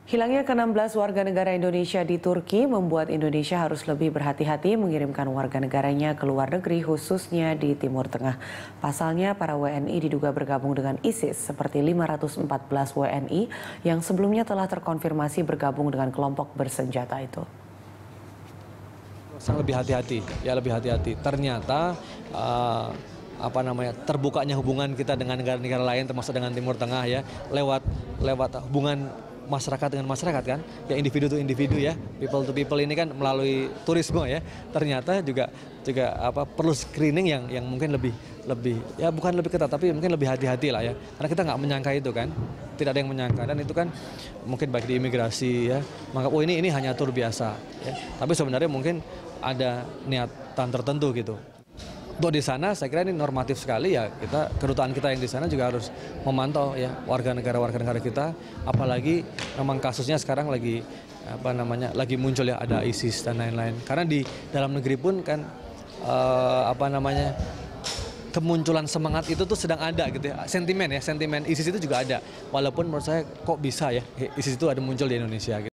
Hilangnya ke-16 warga negara Indonesia di Turki membuat Indonesia harus lebih berhati-hati mengirimkan warga negaranya ke luar negeri, khususnya di Timur Tengah. Pasalnya, para WNI diduga bergabung dengan ISIS, seperti 514 WNI yang sebelumnya telah terkonfirmasi bergabung dengan kelompok bersenjata itu. Lebih hati-hati, ya lebih hati-hati. Ternyata terbukanya hubungan kita dengan negara-negara lain, termasuk dengan Timur Tengah ya, lewat hubungan masyarakat dengan masyarakat kan, ya individu to individu ya, people to people ini kan melalui turisme ya, ternyata juga perlu screening yang mungkin lebih ya bukan lebih ketat tapi mungkin lebih hati-hati lah ya, karena kita nggak menyangka itu kan, tidak ada yang menyangka, dan itu kan mungkin baik di imigrasi ya, maka ini hanya tur biasa ya, tapi sebenarnya mungkin ada niatan tertentu gitu. Untuk di sana saya kira ini normatif sekali ya, kedutaan kita yang di sana juga harus memantau ya warga negara kita, apalagi memang kasusnya sekarang lagi muncul ya, ada ISIS dan lain-lain. Karena di dalam negeri pun kan kemunculan semangat itu tuh sedang ada gitu ya, sentimen ISIS itu juga ada. Walaupun menurut saya kok bisa ya ISIS itu ada muncul di Indonesia gitu.